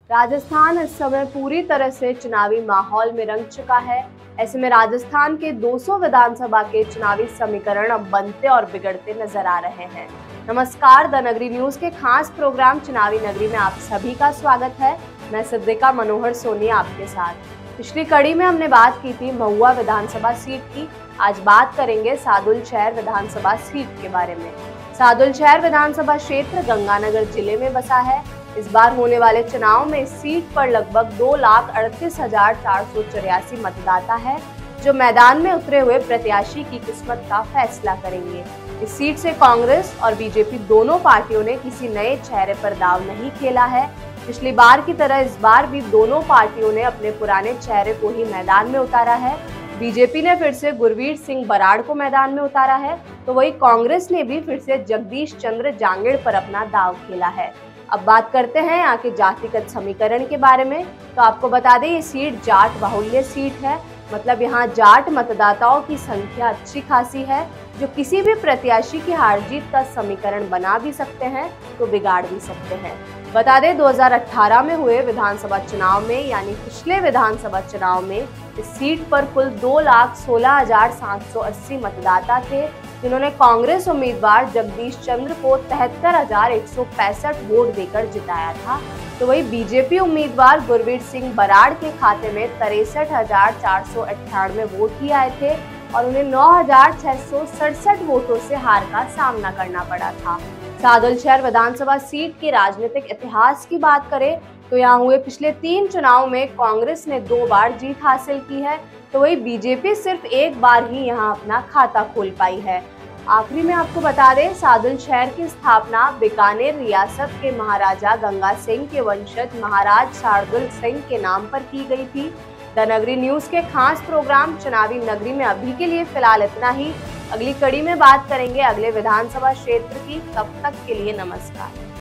राजस्थान इस समय पूरी तरह से चुनावी माहौल में रंग चुका है। ऐसे में राजस्थान के 200 विधानसभा के चुनावी समीकरण अब बनते और बिगड़ते नजर आ रहे हैं। नमस्कार, द नगरी न्यूज के खास प्रोग्राम चुनावी नगरी में आप सभी का स्वागत है। मैं सिद्धिका मनोहर सोनी आपके साथ। पिछली कड़ी में हमने बात की थी महुआ विधानसभा सीट की। आज बात करेंगे सादुलशहर विधानसभा सीट के बारे में। सादुलशहर विधानसभा क्षेत्र गंगानगर जिले में बसा है। इस बार होने वाले चुनाव में इस सीट पर लगभग 2,38,484 मतदाता है, जो मैदान में उतरे हुए प्रत्याशी की किस्मत का फैसला करेंगे। इस सीट से कांग्रेस और बीजेपी दोनों पार्टियों ने किसी नए चेहरे पर दांव नहीं खेला है। पिछली बार की तरह इस बार भी दोनों पार्टियों ने अपने पुराने चेहरे को ही मैदान में उतारा है। बीजेपी ने फिर से गुरवीर सिंह बराड़ को मैदान में उतारा है, तो वही कांग्रेस ने भी फिर से जगदीश चंद्र जांगिड़ पर अपना दांव खेला है। अब बात करते हैं यहाँ के जातिगत समीकरण के बारे में। तो आपको बता दें, ये सीट जाट बाहुल्य सीट है। मतलब यहाँ जाट मतदाताओं की संख्या अच्छी खासी है, जो किसी भी प्रत्याशी की हार जीत का समीकरण बना भी सकते हैं तो बिगाड़ भी सकते हैं। बता दें, 2018 में हुए विधानसभा चुनाव में, यानी पिछले विधानसभा चुनाव में, इस सीट पर कुल 2,16,780 मतदाता थे, जिन्होंने कांग्रेस उम्मीदवार जगदीश चंद्र को 73,165 वोट देकर जिताया था। तो वही बीजेपी उम्मीदवार गुरवीर सिंह बराड़ के खाते में 63,498 वोट ही आए थे और उन्हें 9,667 वोटों से हार का सामना करना पड़ा था। सादुलशहर विधानसभा सीट के राजनीतिक इतिहास की बात करें तो यहाँ हुए पिछले 3 चुनाव में कांग्रेस ने 2 बार जीत हासिल की है, तो वही बीजेपी सिर्फ 1 बार ही यहाँ अपना खाता खोल पाई है। आखिरी में आपको बता दें, सादुलशहर की स्थापना बीकानेर रियासत के महाराजा गंगा सिंह के वंशज महाराज शार्दुल सिंह के नाम पर की गई थी। द नगरी न्यूज के खास प्रोग्राम चुनावी नगरी में अभी के लिए फिलहाल इतना ही। अगली कड़ी में बात करेंगे अगले विधानसभा क्षेत्र की। तब तक के लिए नमस्कार।